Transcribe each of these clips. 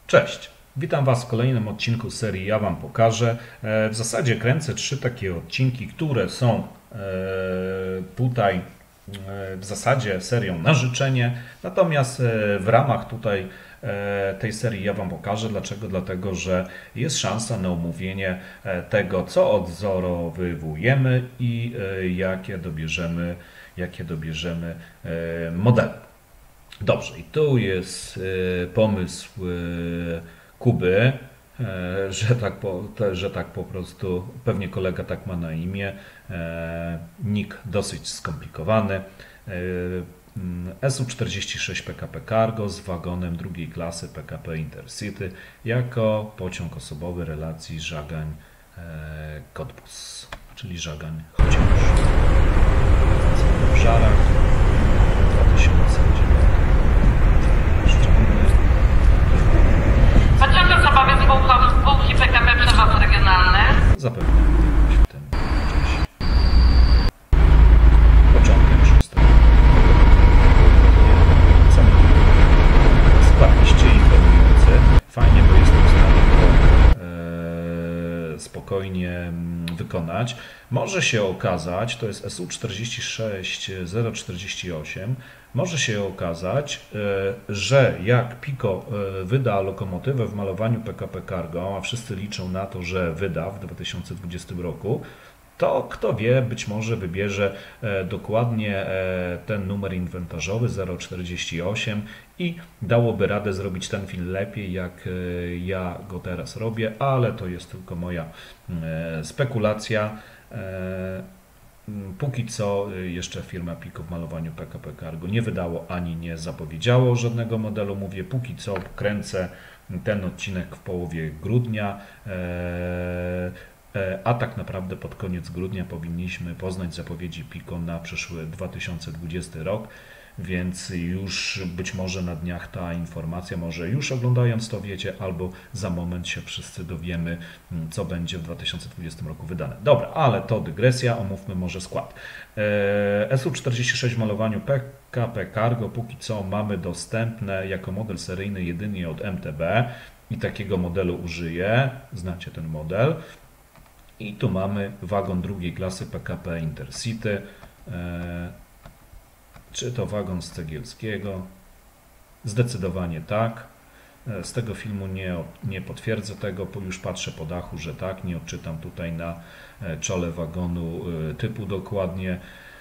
Cześć, witam Was w kolejnym odcinku serii Ja Wam pokażę. W zasadzie kręcę 3 takie odcinki, które są tutaj w zasadzie serią na życzenie, natomiast w ramach tutaj tej serii Ja Wam pokażę. Dlaczego? Dlatego, że jest szansa na omówienie tego, co odzorowywujemy i jakie dobierzemy modele. Dobrze, i tu jest pomysł Kuby, że tak po prostu, pewnie kolega tak ma na imię, nick dosyć skomplikowany. SU-46 PKP Cargo z wagonem drugiej klasy PKP Intercity jako pociąg osobowy relacji Żagań-Cottbus, czyli Żagań-Chociaż. W Żarach 2009. Pociąg osobowy spółki PKP Przewozy Regionalne. Zapewne w tym czasie. Początek 6. Skład informujący. Fajnie, bo jestem w stanie go spokojnie wykonać. Może się okazać, to jest SU-46-048, może się okazać, że jak PICO wyda lokomotywę w malowaniu PKP Cargo, a wszyscy liczą na to, że wyda w 2020 roku, to kto wie, być może wybierze dokładnie ten numer inwentarzowy 048 i dałoby radę zrobić ten film lepiej, jak ja go teraz robię, ale to jest tylko moja spekulacja. Póki co jeszcze firma PICO w malowaniu PKP Cargo nie wydało ani nie zapowiedziało żadnego modelu. Mówię, póki co kręcę ten odcinek w połowie grudnia, a tak naprawdę pod koniec grudnia powinniśmy poznać zapowiedzi PICO na przyszły 2020 rok, więc już być może na dniach ta informacja, może już oglądając to wiecie, albo za moment się wszyscy dowiemy, co będzie w 2020 roku wydane. Dobra, ale to dygresja, omówmy może skład. SU-46 w malowaniu PKP Cargo póki co mamy dostępne jako model seryjny jedynie od MTB i takiego modelu użyję, znacie ten model. I tu mamy wagon drugiej klasy PKP Intercity. Czy to wagon z Cegielskiego? Zdecydowanie tak. Z tego filmu nie potwierdzę tego, bo już patrzę po dachu, że tak. Nie odczytam tutaj na czole wagonu typu dokładnie.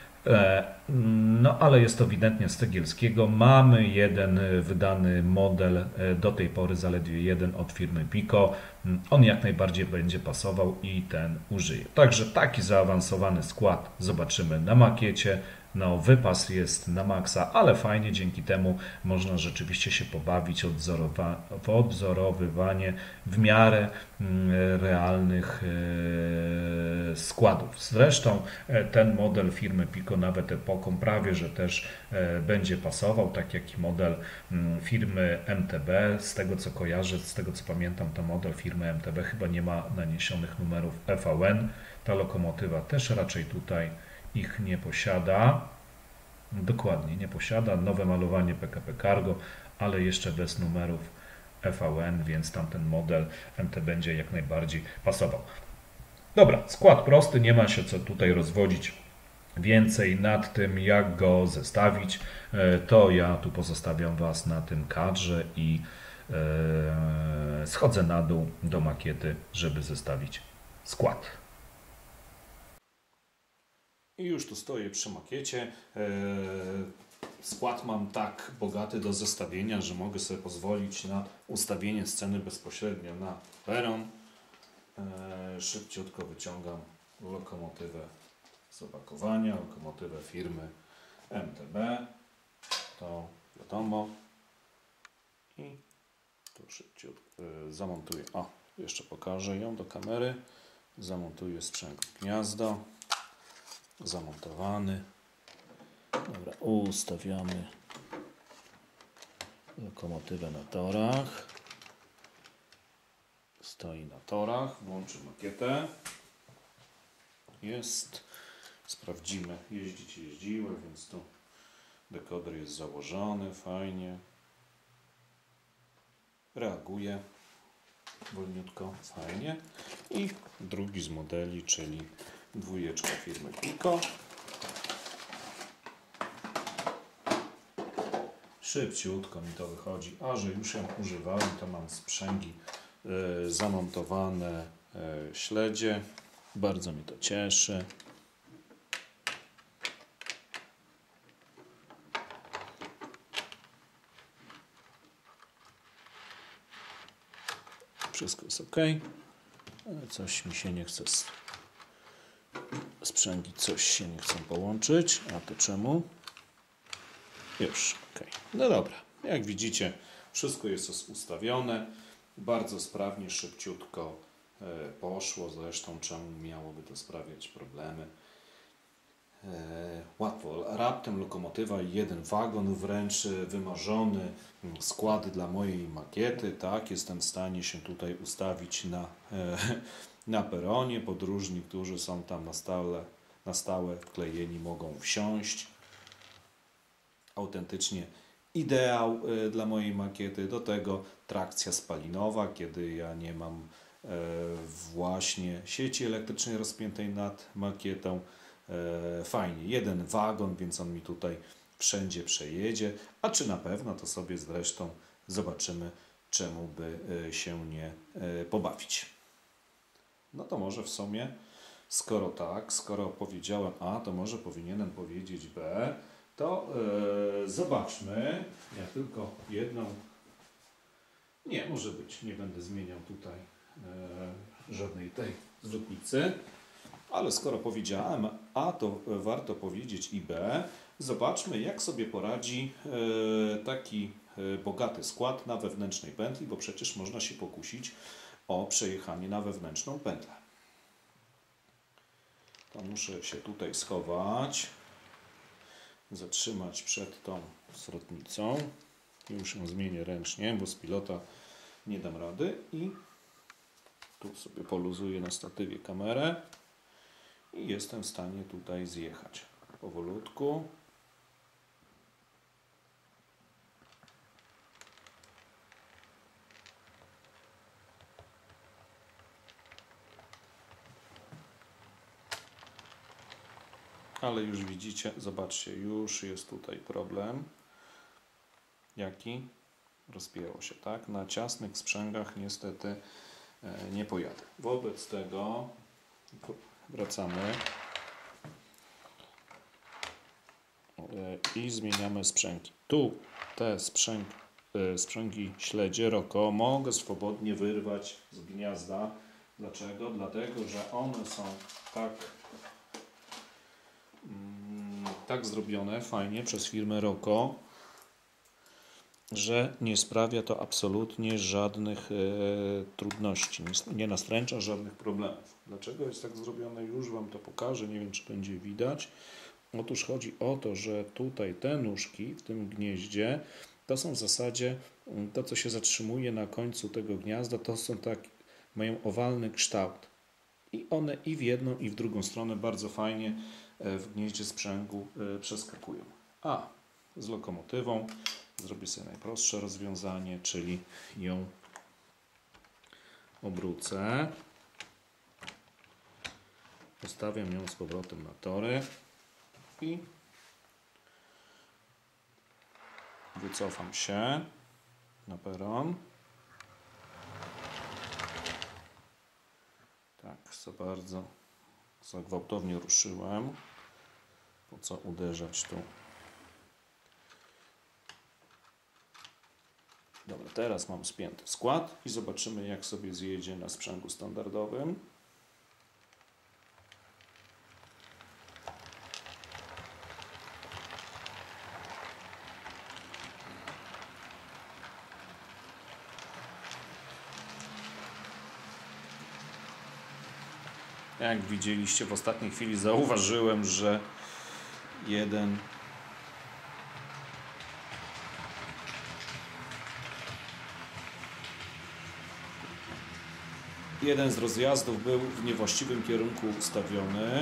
No ale jest to ewidentnie z Cegielskiego. Mamy jeden wydany model, do tej pory zaledwie jeden od firmy PICO. On jak najbardziej będzie pasował i ten użyję. Także taki zaawansowany skład zobaczymy na makiecie. No, wypas jest na maksa, ale fajnie, dzięki temu można rzeczywiście się pobawić w odzorowywanie w miarę realnych składów. Zresztą ten model firmy PICO nawet epoką prawie, że też będzie pasował, tak jak i model firmy MTB. Z tego co kojarzę, z tego co pamiętam, to model firmy MTB chyba nie ma naniesionych numerów EVN. Ta lokomotywa też raczej tutaj ich nie posiada. Dokładnie, nie posiada. Nowe malowanie PKP Cargo, ale jeszcze bez numerów EVN, więc tamten model MT będzie jak najbardziej pasował. Dobra, skład prosty, nie ma się co tutaj rozwodzić więcej nad tym, jak go zestawić. To ja tu pozostawiam Was na tym kadrze i schodzę na dół do makiety, żeby zestawić skład. I już tu stoję przy makiecie. Skład mam tak bogaty do zestawienia, że mogę sobie pozwolić na ustawienie sceny bezpośrednio na peron. Szybciutko wyciągam lokomotywę z opakowania, lokomotywę firmy MTB. To wiadomo. I tu szybciutko zamontuję. O, jeszcze pokażę ją do kamery. Zamontuję sprzęg w gniazdo. Zamontowany. Dobra, ustawiamy lokomotywę na torach. Stoi na torach. Włączę makietę. Jest. Sprawdzimy. Jeździły, więc tu dekoder jest założony. Fajnie. reaguje wolniutko, fajnie. I drugi z modeli, czyli dwójeczka firmy Pico. Szybciutko mi to wychodzi, a że już ją używałem, to mam sprzęgi zamontowane śledzie. Bardzo mnie to cieszy. Wszystko jest ok. Ale coś mi się nie chce. Sprzęgi coś się nie chcą połączyć. A to czemu? Już, ok. No dobra. Jak widzicie, wszystko jest ustawione. Bardzo sprawnie, szybciutko poszło. Zresztą czemu miałoby to sprawiać problemy? Łatwo. Raptem lokomotywa i jeden wagon, wręcz wymarzony skład dla mojej makiety. Tak, jestem w stanie się tutaj ustawić na peronie. Podróżni, którzy są tam na stałe wklejeni, mogą wsiąść. Autentycznie ideał dla mojej makiety. Do tego trakcja spalinowa, kiedy ja nie mam właśnie sieci elektrycznej rozpiętej nad makietą. Fajnie, jeden wagon, więc on mi tutaj wszędzie przejedzie. A czy na pewno, to sobie zresztą zobaczymy, czemu by się nie pobawić. No to może w sumie, skoro tak, skoro powiedziałem A, to może powinienem powiedzieć B. To zobaczmy, ja tylko jedną, nie, może być, nie będę zmieniał tutaj żadnej tej zwrotnicy, ale skoro powiedziałem A, to warto powiedzieć i B. Zobaczmy, jak sobie poradzi taki bogaty skład na wewnętrznej pętli, bo przecież można się pokusić o przejechanie na wewnętrzną pętlę. To muszę się tutaj schować. Zatrzymać przed tą zwrotnicą. Już ją zmienię ręcznie, bo z pilota nie dam rady. I tu sobie poluzuję na statywie kamerę. I jestem w stanie tutaj zjechać powolutku. Ale już widzicie, zobaczcie, już jest tutaj problem. Jaki? Rozpięło się, tak? Na ciasnych sprzęgach niestety nie pojadę. Wobec tego wracamy i zmieniamy sprzęgi. Tu te sprzęgi śledzie Roko mogę swobodnie wyrwać z gniazda. Dlaczego? Dlatego, że one są tak zrobione fajnie przez firmę Roko, że nie sprawia to absolutnie żadnych trudności, nie nastręcza żadnych problemów. Dlaczego jest tak zrobione? Już Wam to pokażę, nie wiem, czy będzie widać. Otóż chodzi o to, że tutaj te nóżki w tym gnieździe to są w zasadzie to, co się zatrzymuje na końcu tego gniazda, to są mają owalny kształt. I one i w jedną, i w drugą stronę bardzo fajnie w gnieździe sprzęgu przeskakują. A z lokomotywą zrobię sobie najprostsze rozwiązanie, czyli ją obrócę. Postawiam ją z powrotem na tory i wycofam się na peron. Tak, za gwałtownie ruszyłem. Po co uderzać tu? Dobra, teraz mam spięty skład i zobaczymy, jak sobie zjedzie na sprzęgu standardowym. Jak widzieliście, w ostatniej chwili zauważyłem, że jeden z rozjazdów był w niewłaściwym kierunku ustawiony.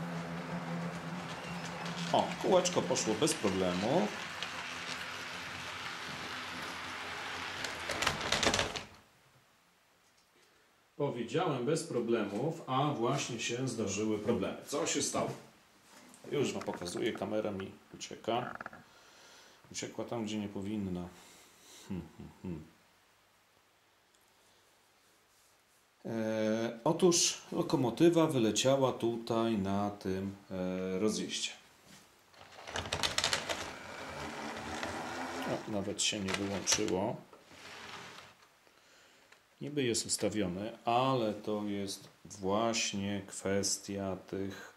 O, kółeczko poszło bez problemu. Powiedziałem bez problemów, a właśnie się zdarzyły problemy. Co się stało? Już Wam pokazuję, kamera mi ucieka. Uciekła tam, gdzie nie powinna. Otóż lokomotywa wyleciała tutaj na tym rozjeździe. O, nawet się nie wyłączyło. Niby jest ustawiony, ale to jest właśnie kwestia tych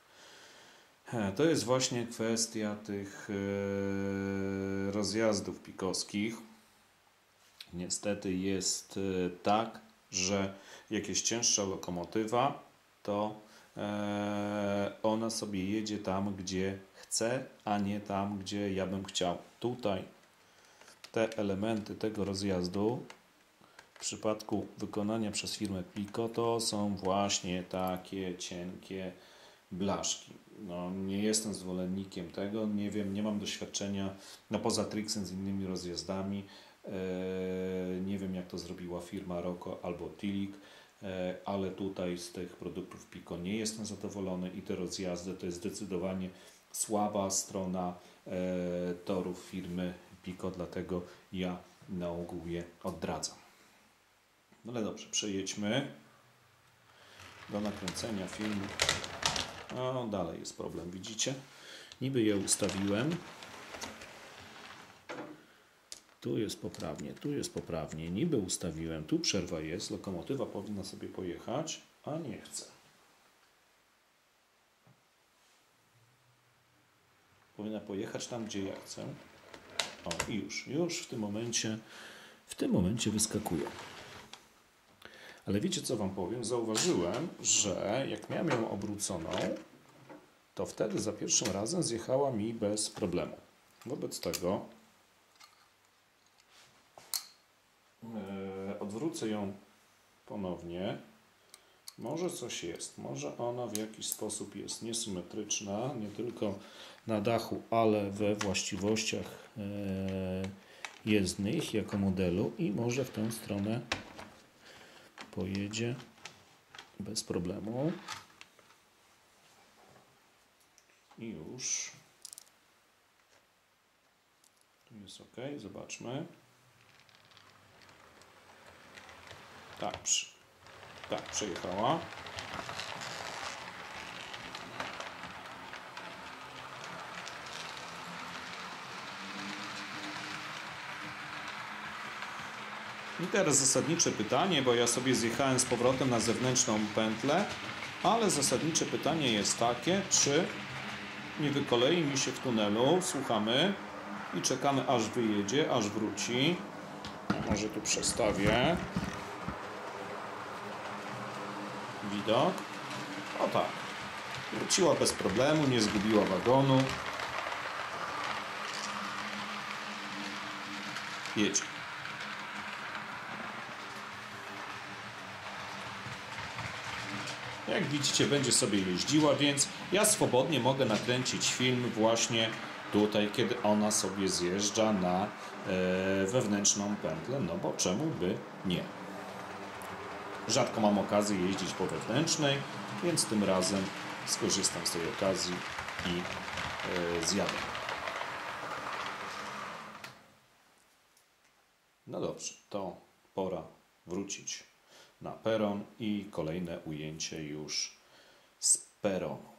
rozjazdów pikowskich. Niestety jest tak, że jak jest cięższa lokomotywa, to ona sobie jedzie tam, gdzie chce, a nie tam, gdzie ja bym chciał. Tutaj te elementy tego rozjazdu w przypadku wykonania przez firmę Pico to są właśnie takie cienkie blaszki. No, nie jestem zwolennikiem tego, nie wiem, nie mam doświadczenia, no poza Trixem z innymi rozjazdami, nie wiem jak to zrobiła firma Rocco albo Tilik, ale tutaj z tych produktów Pico nie jestem zadowolony i te rozjazdy to jest zdecydowanie słaba strona torów firmy Pico, dlatego ja na ogół je odradzam. No ale dobrze, przejedźmy do nakręcenia filmu. O, dalej jest problem, widzicie? Niby je ustawiłem. Tu jest poprawnie. Niby ustawiłem, tu przerwa jest. Lokomotywa powinna sobie pojechać, a nie chce. Powinna pojechać tam, gdzie ja chcę. O, i już w tym momencie wyskakuje. Ale wiecie, co Wam powiem? Zauważyłem, że jak miałem ją obróconą, to wtedy za pierwszym razem zjechała mi bez problemu. Wobec tego odwrócę ją ponownie. Może coś jest. Może ona w jakiś sposób jest niesymetryczna, nie tylko na dachu, ale we właściwościach jezdnych jako modelu i może w tę stronę pojedzie bez problemu. I już. Tu jest ok. Zobaczmy. Tak, przejechała. I teraz zasadnicze pytanie, bo ja sobie zjechałem z powrotem na zewnętrzną pętlę, ale zasadnicze pytanie jest takie, czy nie wykolei mi się w tunelu. Słuchamy i czekamy, aż wyjedzie, aż wróci. Może tu przestawię widok. O tak. Wróciła bez problemu, nie zgubiła wagonu. Jedzie. Jak widzicie, będzie sobie jeździła, więc ja swobodnie mogę nakręcić film właśnie tutaj, kiedy ona sobie zjeżdża na wewnętrzną pętlę, no bo czemu by nie? Rzadko mam okazję jeździć po wewnętrznej, więc tym razem skorzystam z tej okazji i zjadę. No dobrze, to pora wrócić na peron i kolejne ujęcie już z peronu.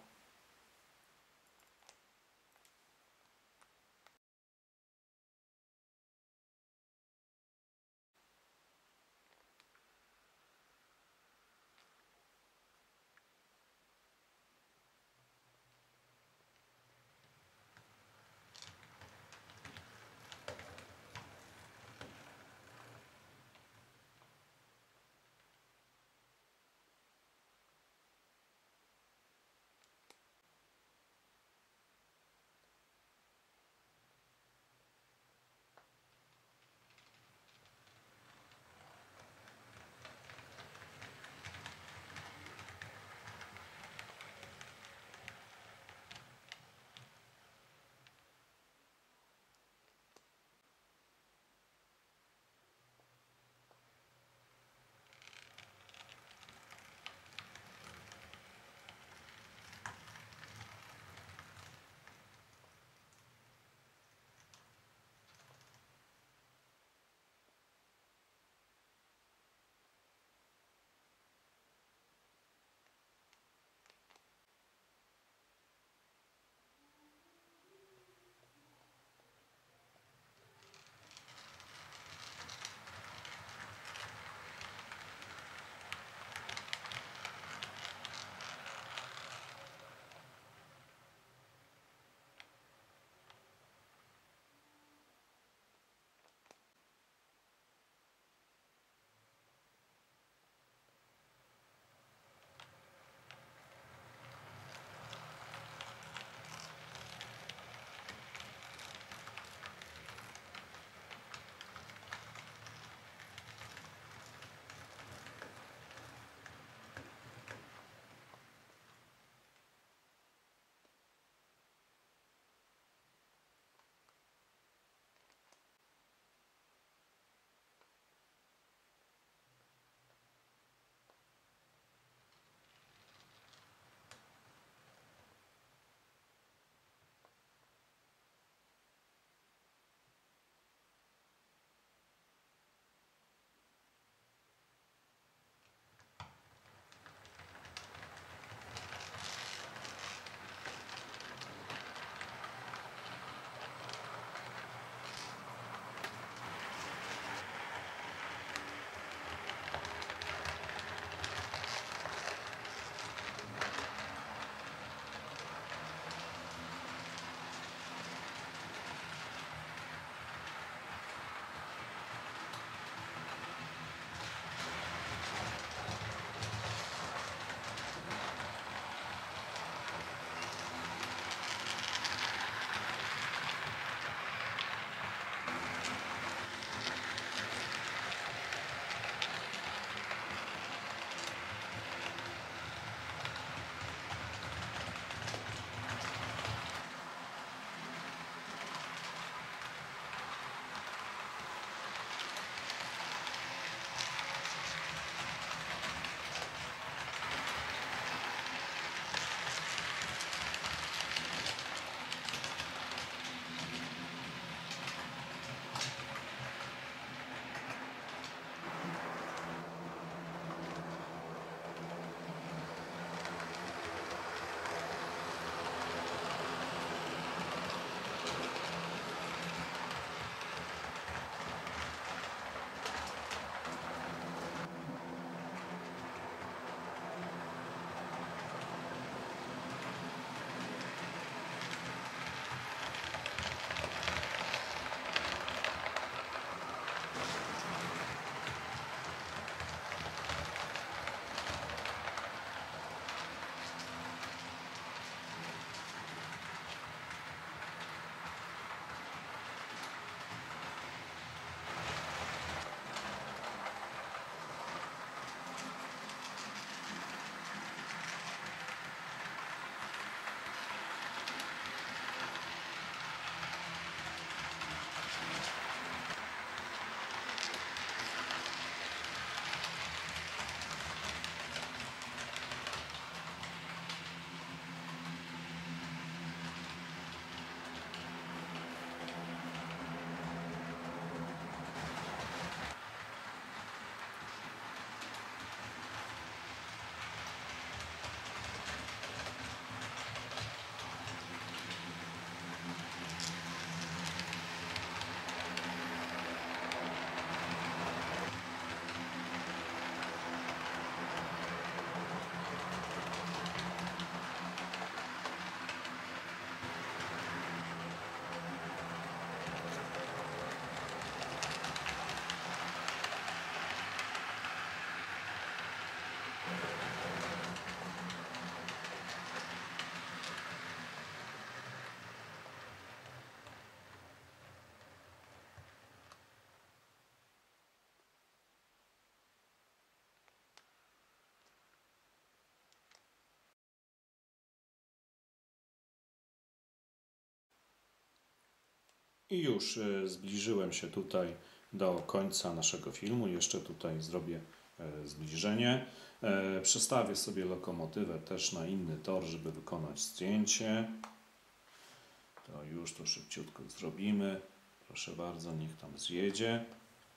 I już zbliżyłem się tutaj do końca naszego filmu. Jeszcze tutaj zrobię zbliżenie. Przestawię sobie lokomotywę też na inny tor, żeby wykonać zdjęcie. To już to szybciutko zrobimy. Proszę bardzo, niech tam zjedzie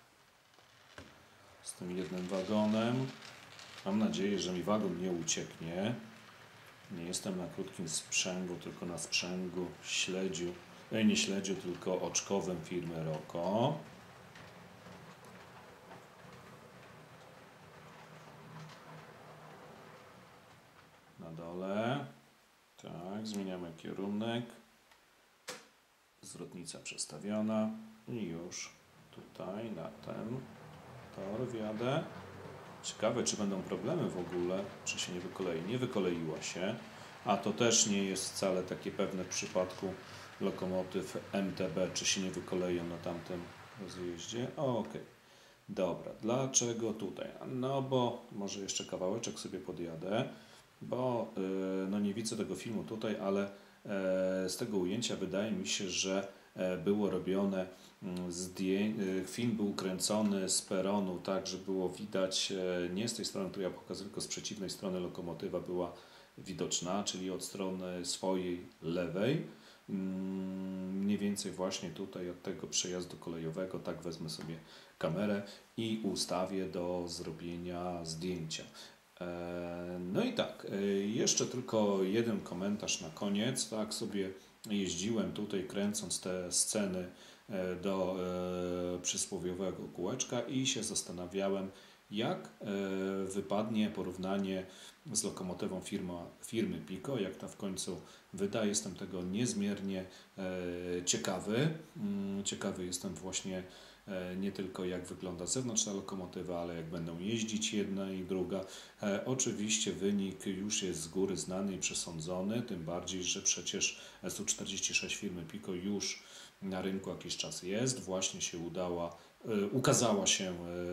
z tym jednym wagonem. Mam nadzieję, że mi wagon nie ucieknie. Nie jestem na krótkim sprzęgu, tylko na sprzęgu śledziu. Nie śledziu, tylko oczkowym firmy Roko. Na dole. Tak, zmieniamy kierunek. Zwrotnica przestawiona. I już tutaj na ten tor wjadę. Ciekawe, czy będą problemy w ogóle, czy się nie wykolei. Nie wykoleiła się, a to też nie jest wcale takie pewne w przypadku lokomotyw MTB, czy się nie wykoleją na tamtym rozjeździe. Okej. Dobra, dlaczego tutaj? No bo może jeszcze kawałeczek sobie podjadę, bo no nie widzę tego filmu tutaj, ale z tego ujęcia wydaje mi się, że było robione film był kręcony z peronu, tak, że było widać nie z tej strony, którą ja pokazuję, tylko z przeciwnej strony lokomotywa była widoczna, czyli od strony swojej lewej. Mniej więcej właśnie tutaj od tego przejazdu kolejowego, tak wezmę sobie kamerę i ustawię do zrobienia zdjęcia. No i tak, jeszcze tylko jeden komentarz na koniec. Tak sobie jeździłem tutaj kręcąc te sceny do przysłowiowego kółeczka i się zastanawiałem, jak wypadnie porównanie z lokomotywą firmy Pico, jak ta w końcu wyda. Jestem tego niezmiernie ciekawy. Ciekawy jestem właśnie nie tylko jak wygląda zewnętrzna lokomotywa, ale jak będą jeździć jedna i druga. Oczywiście wynik już jest z góry znany i przesądzony, tym bardziej, że przecież SU-46 firmy Pico już na rynku jakiś czas jest. Właśnie się ukazała się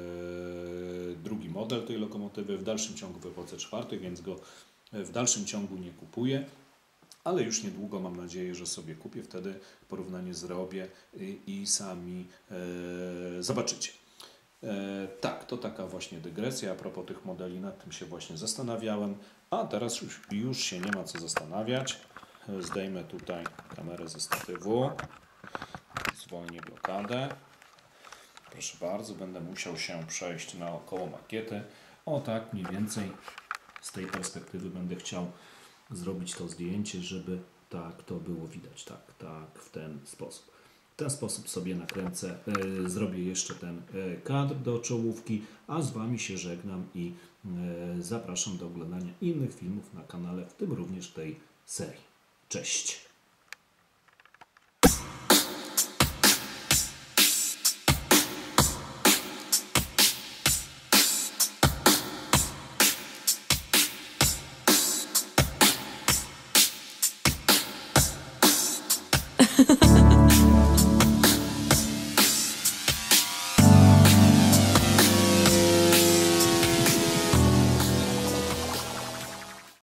drugi model tej lokomotywy. W dalszym ciągu wywodzę czwarty, więc go w dalszym ciągu nie kupuję. Ale już niedługo mam nadzieję, że sobie kupię, wtedy porównanie zrobię i sami zobaczycie. Tak, to taka właśnie dygresja a propos tych modeli, nad tym się właśnie zastanawiałem, a teraz już się nie ma co zastanawiać. Zdejmę tutaj kamerę ze statywu, zwolnię blokadę. Proszę bardzo, będę musiał się przejść naokoło makiety. O tak, mniej więcej z tej perspektywy będę chciał zrobić to zdjęcie, żeby tak to było widać, tak, w ten sposób. W ten sposób sobie nakręcę, zrobię jeszcze ten kadr do czołówki, a z Wami się żegnam i zapraszam do oglądania innych filmów na kanale, w tym również tej serii. Cześć!